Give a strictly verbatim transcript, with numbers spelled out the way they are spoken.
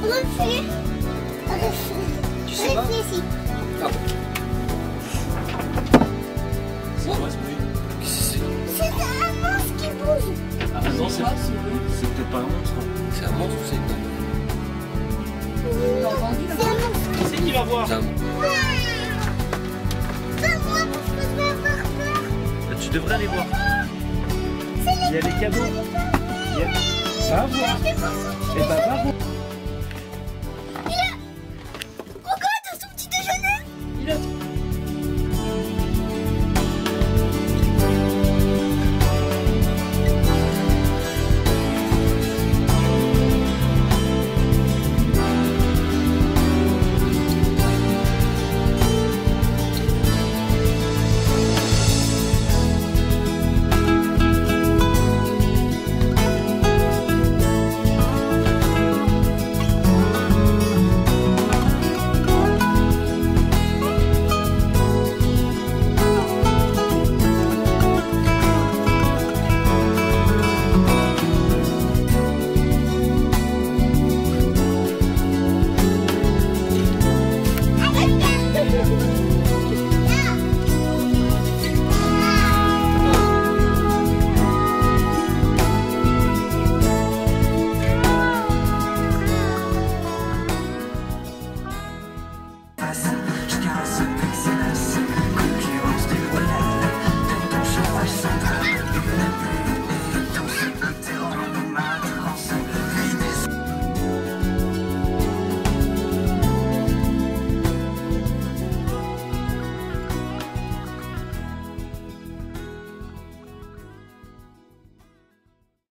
Refus. Refus. Tu sais pas? Réfléchis. Ah bon. C'est quoi ce bruit? C'est un monstre qui bouge. Ah non, c'est c'est peut-être pas un monstre. C'est un monstre ou c'est une Non, c'est un monstre. Qui c'est qui va voir? C'est un monstre. C'est moi parce que je vais avoir peur. Tu devrais aller voir. C'est Il y a les cadeaux. Il y a... Va voir. les Et bah va voir.